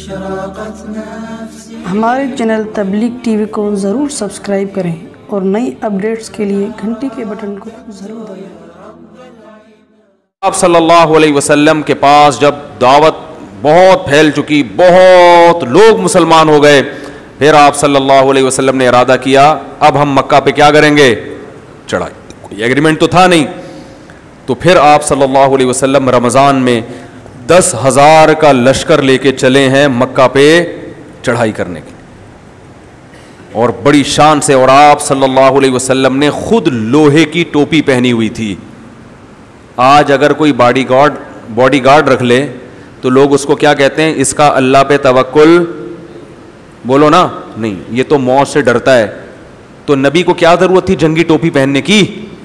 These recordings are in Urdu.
ہمارے چینل تبلیغ ٹی وی کو ضرور سبسکرائب کریں اور نئی اپڈیٹس کے لیے گھنٹی کے بٹن کو ضرور دبائیں۔ آپ صلی اللہ علیہ وسلم کے پاس جب دعوت بہت پھیل چکی، بہت لوگ مسلمان ہو گئے، پھر آپ صلی اللہ علیہ وسلم نے ارادہ کیا اب ہم مکہ پہ کیا کریں گے؟ چڑھائی۔ کوئی ایگریمنٹ تو تھا نہیں، تو پھر آپ صلی اللہ علیہ وسلم رمضان میں 10,000 کا لشکر لے کے چلے ہیں مکہ پہ چڑھائی کرنے کے، اور بڑی شان سے۔ اور آپ صلی اللہ علیہ وسلم نے خود لوہے کی ٹوپی پہنی ہوئی تھی۔ آج اگر کوئی باڈی گارڈ رکھ لے تو لوگ اس کو کیا کہتے ہیں؟ اس کا اللہ پہ توکل، بولو نا، نہیں، یہ تو موت سے ڈرتا ہے۔ تو نبی کو کیا ضرورت تھی جنگی ٹوپی پہننے کی؟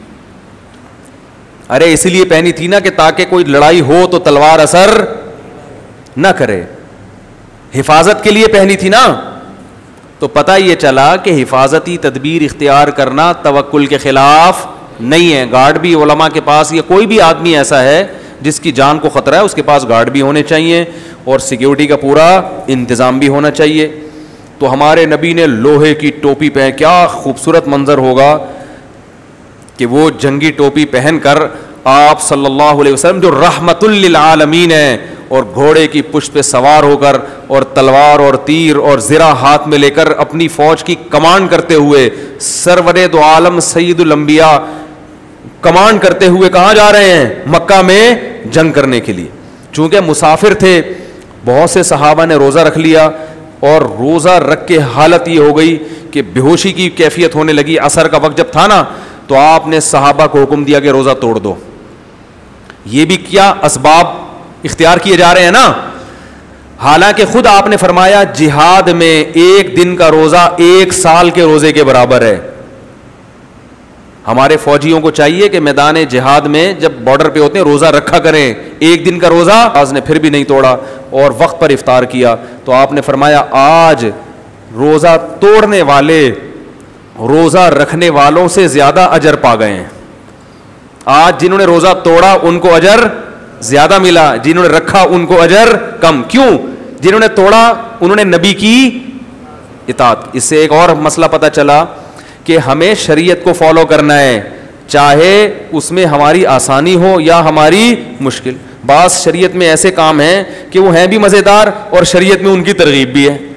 ارے اسی لیے پہنی تھی نا کہ تاکہ کوئی لڑائی ہو تو تلوار اثر نہ کرے، حفاظت کے لیے پہنی تھی نا۔ تو پتہ یہ چلا کہ حفاظتی تدبیر اختیار کرنا توکل کے خلاف نہیں ہے۔ گارڈ بھی علماء کے پاس، یا کوئی بھی آدمی ایسا ہے جس کی جان کو خطرہ ہے، اس کے پاس گارڈ بھی ہونے چاہیے اور سیکیورٹی کا پورا انتظام بھی ہونا چاہیے۔ تو ہمارے نبی نے لوہے کی ٹوپی پہن، کیا خوبصورت منظر ہوگا کہ وہ جنگی ٹوپی پہن کر آپ صلی اللہ علیہ وسلم جو رحمت للعالمین ہیں، اور گھوڑے کی پشت پہ سوار ہو کر اور تلوار اور تیر اور زرہ ہاتھ میں لے کر اپنی فوج کی کمانڈ کرتے ہوئے، سرور دو عالم سید الانبیاء کمانڈ کرتے ہوئے کہاں جا رہے ہیں؟ مکہ میں جنگ کرنے کے لیے۔ چونکہ مسافر تھے، بہت سے صحابہ نے روزہ رکھ لیا، اور روزہ رکھ کے حالت یہ ہو گئی کہ بے ہوشی کی کیفیت ہونے لگی۔ عصر کا وقت جب تھا نا، تو آپ نے صحابہ کو حکم دیا کہ روزہ توڑ دو۔ یہ بھی کیا اسباب اختیار کیے جا رہے ہیں نا، حالانکہ خود آپ نے فرمایا جہاد میں ایک دن کا روزہ 1 سال کے روزے کے برابر ہے۔ ہمارے فوجیوں کو چاہیے کہ میدان جہاد میں جب بارڈر پہ ہوتے ہیں روزہ رکھا کریں۔ ایک دن کا روزہ آج نے پھر بھی نہیں توڑا اور وقت پر افطار کیا۔ تو آپ نے فرمایا آج روزہ توڑنے والے روزہ رکھنے والوں سے زیادہ اجر پا گئے ہیں۔ آج جنہوں نے روزہ توڑا ان کو اجر زیادہ ملا، جنہوں نے رکھا ان کو اجر کم۔ کیوں؟ جنہوں نے توڑا انہوں نے نبی کی اطاعت۔ اس سے ایک اور مسئلہ پتہ چلا کہ ہمیں شریعت کو فالو کرنا ہے، چاہے اس میں ہماری آسانی ہو یا ہماری مشکل۔ بعض شریعت میں ایسے کام ہیں کہ وہ ہیں بھی مزیدار اور شریعت میں ان کی ترغیب بھی ہے۔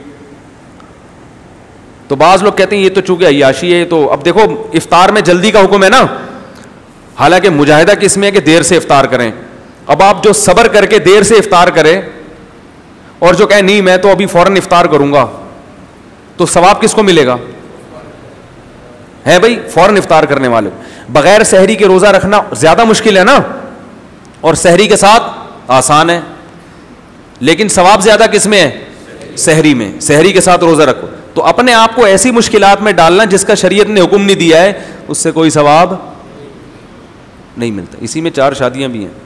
تو بعض لوگ کہتے ہیں یہ تو چونکہ عیاشی ہے، تو اب دیکھو افطار میں جلدی کا حکم ہے نا، حالانکہ مجاہدہ کس میں ہے کہ دیر سے افطار کریں۔ اب آپ جو صبر کر کے دیر سے افطار کریں اور جو کہیں نہیں میں تو ابھی فوراً افطار کروں گا، تو ثواب کس کو ملے گا؟ ہے بھائی فوراً افطار کرنے والے۔ بغیر سحری کے روزہ رکھنا زیادہ مشکل ہے نا، اور سحری کے ساتھ آسان ہے، لیکن ثواب زیادہ کس میں ہے؟ سحری میں۔ سحری کے ساتھ روزہ رکھو، تو اپنے آپ کو ایسی مشکلات میں ڈالنا جس کا شریعت نے حکم نہیں دیا ہے، اس سے کوئی ثواب نہیں ملتا۔ اسی میں 4 شادیاں بھی ہیں۔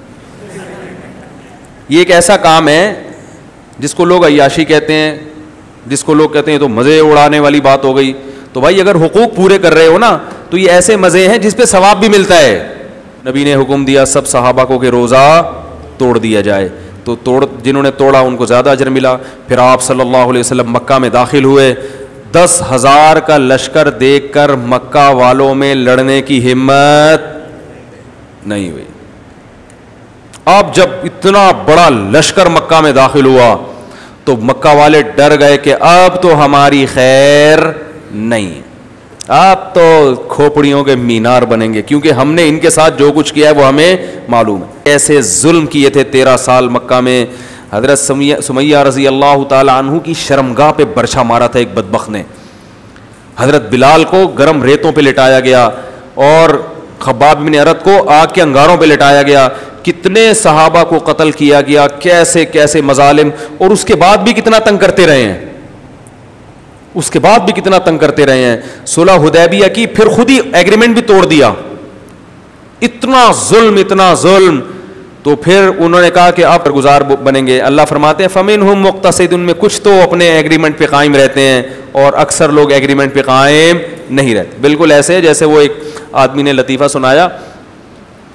یہ ایک ایسا کام ہے جس کو لوگ عیاشی کہتے ہیں، جس کو لوگ کہتے ہیں تو مزے اڑانے والی بات ہو گئی۔ تو بھائی اگر حقوق پورے کر رہے ہو نا تو یہ ایسے مزے ہیں جس پہ ثواب بھی ملتا ہے۔ نبی نے حکم دیا سب صحابہ کو کہ روزہ توڑ دیا جائے، تو جنہوں نے توڑا ان کو زیادہ اجر ملا۔ پھر آپ صلی اللہ علیہ وسلم مکہ میں داخل ہوئے، 10,000 کا لشکر دیکھ کر مکہ والوں میں لڑنے کی ہمت نہیں ہوئی۔ اب جب اتنا بڑا لشکر مکہ میں داخل ہوا تو مکہ والے ڈر گئے کہ اب تو ہماری خیر نہیں، اب تو کھوپڑیوں کے مینار بنیں گے، کیونکہ ہم نے ان کے ساتھ جو کچھ کیا ہے وہ ہمیں معلوم ہے۔ ایسے ظلم کیے تھے 13 سال مکہ میں۔ حضرت سمیہ رضی اللہ تعالی عنہ کی شرمگاہ پہ برچھا مارا تھا ایک بدبخت نے۔ حضرت بلال کو گرم ریتوں پہ لٹایا گیا اور خباب بن ارت کو آگ کے انگاروں پہ لٹایا گیا۔ کتنے صحابہ کو قتل کیا گیا، کیسے کیسے مظالم، اور اس کے بعد بھی کتنا تنگ کرتے رہے ہیں، اس کے بعد بھی کتنا تنگ کرتے رہے ہیں۔ صلح حدیبیہ کی پھر خود ہی ایگریمنٹ بھی توڑ دیا۔ اتنا ظلم، تو پھر انہوں نے کہا کہ آپ گزار بنیں گے۔ اللہ فرماتے ہیں فَمِنْهُمْ مُقْتَصِدٌ، ان میں کچھ تو اپنے ایگریمنٹ پہ قائم رہتے ہیں اور اکثر لوگ ایگریمنٹ پہ قائم نہیں رہتے۔ بالکل ایسے جیسے وہ ایک آدمی نے لطیفہ سنایا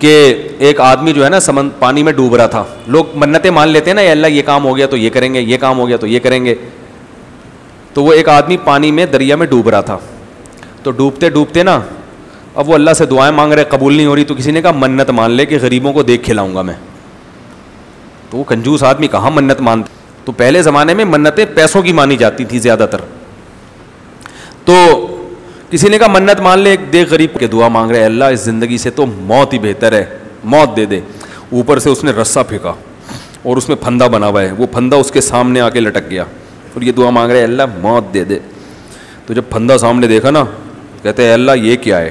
کہ ایک آدمی جو ہے نا پانی میں ڈوب رہا تھا. لوگ منتیں مان لیتے ہیں نا, اللہ یہ کام ہو گیا تو یہ کریں گے, یہ کام ہو گیا تو یہ کریں گے. تو وہ ایک آدمی پانی میں دریا میں ڈوب رہا تھا. تو ڈوبتے ڈوبتے نا اب وہ اللہ سے دعائیں مانگ رہے, قبول نہیں ہو رہی. تو کسی نے کہا منت مان لے کہ غریبوں کو دیکھ کھلاؤں گا میں. تو وہ کنجوس آدمی کہاں منت مانتے. تو پہلے زمانے میں منتیں پیسوں کی مانی جاتی تھی زیادہ تر. تو کسی نے کہا منت مان لے, ایک دیکھ غریب کے دعا مانگ رہے, اللہ اس زندگی سے تو موت ہی بہتر ہے, موت دے دے. اوپر سے اس نے رسا پھینکا اور اس میں پھندا بنا ہوا ہے, وہ پھندا اس کے سامنے آ کے لٹک گیا اور یہ دعا مانگ رہے, اللہ موت دے دے. تو جب پھندا سامنے دیکھا نا, کہتے ہیں اللہ یہ کیا ہے.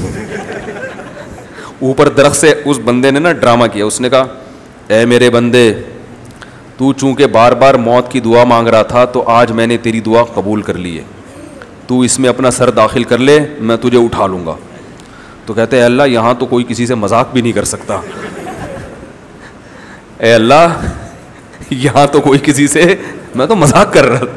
اوپر درخت سے اس بندے نے نا ڈرامہ کیا, اس نے کہا اے میرے بندے, تو چونکہ بار بار موت کی دعا مانگ رہا تھا تو آج میں نے تیری دعا قبول کر لی ہے, تو اس میں اپنا سر داخل کر لے, میں تجھے اٹھا لوں گا. تو کہتے ہیں اللہ یہاں تو کوئی کسی سے مذاق بھی نہیں کر سکتا. اے اللہ یہاں تو کوئی کسی سے, میں تو مذاق کر رہا تھا.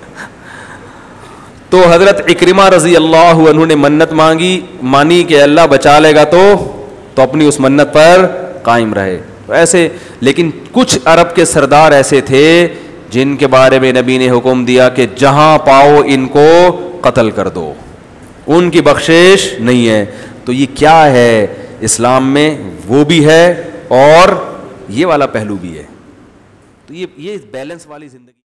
تو حضرت اکرمہ رضی اللہ عنہ نے منت مانی کہ اللہ بچا لے گا تو اپنی اس منت پر قائم رہے. ایسے لیکن کچھ عرب کے سردار ایسے تھے جن کے بارے میں نبی نے حکم دیا کہ جہاں پاؤ ان کو قتل کر دو, ان کی بخشش نہیں ہے. تو یہ کیا ہے اسلام میں, وہ بھی ہے اور یہ والا پہلو بھی ہے. تو یہ بیلنس والی زندگی.